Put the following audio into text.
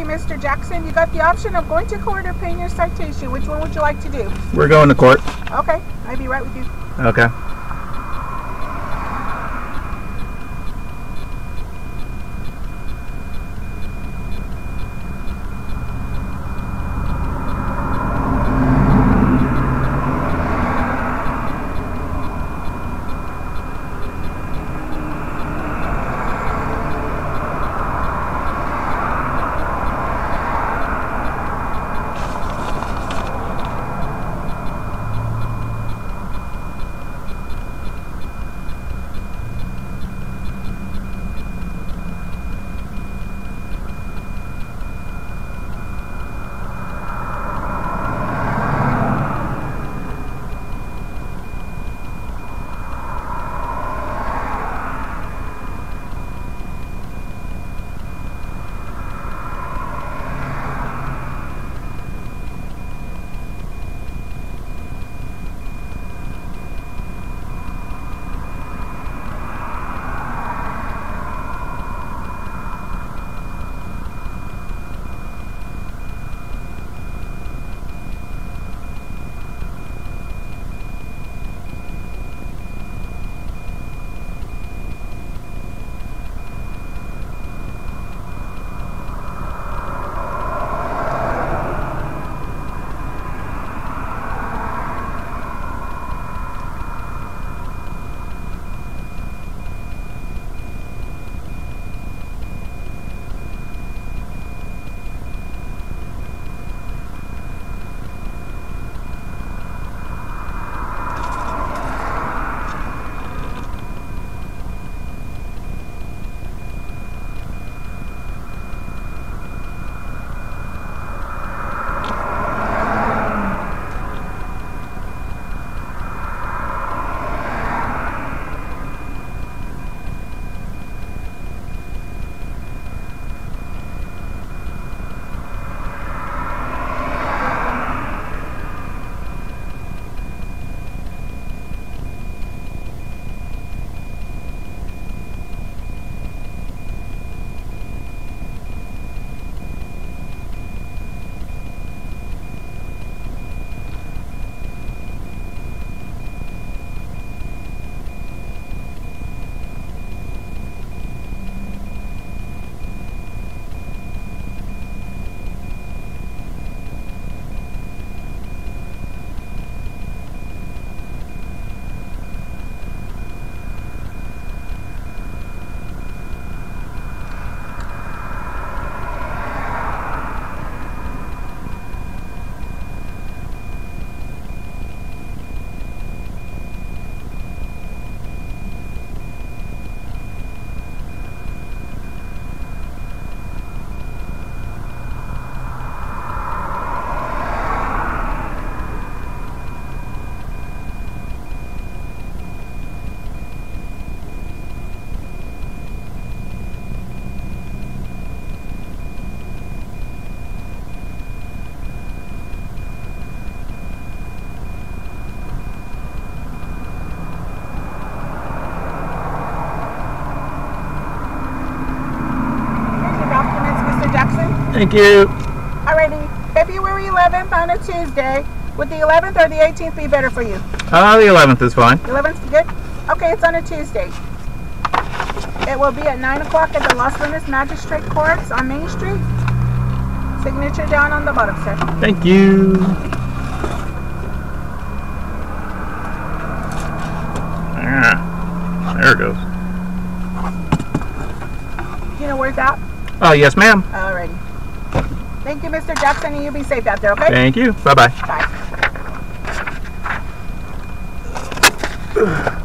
Alrighty, Mr. Jackson, you got the option of going to court or paying your citation. Which one would you like to do? We're going to court. Okay, I'll be right with you. Okay. Thank you. Alrighty, February 11th on a Tuesday. Would the 11th or the 18th be better for you? The 11th is fine. The 11th is good? Okay, it's on a Tuesday. It will be at 9 o'clock at the Los Lunas Magistrate Courts on Main Street. Signature down on the bottom, sir. Thank you. Ah, there it goes. You know where it's at? Oh, yes, ma'am. Alrighty. Thank you, Mr. Jackson, and you be safe out there, okay? Thank you. Bye-bye. Bye.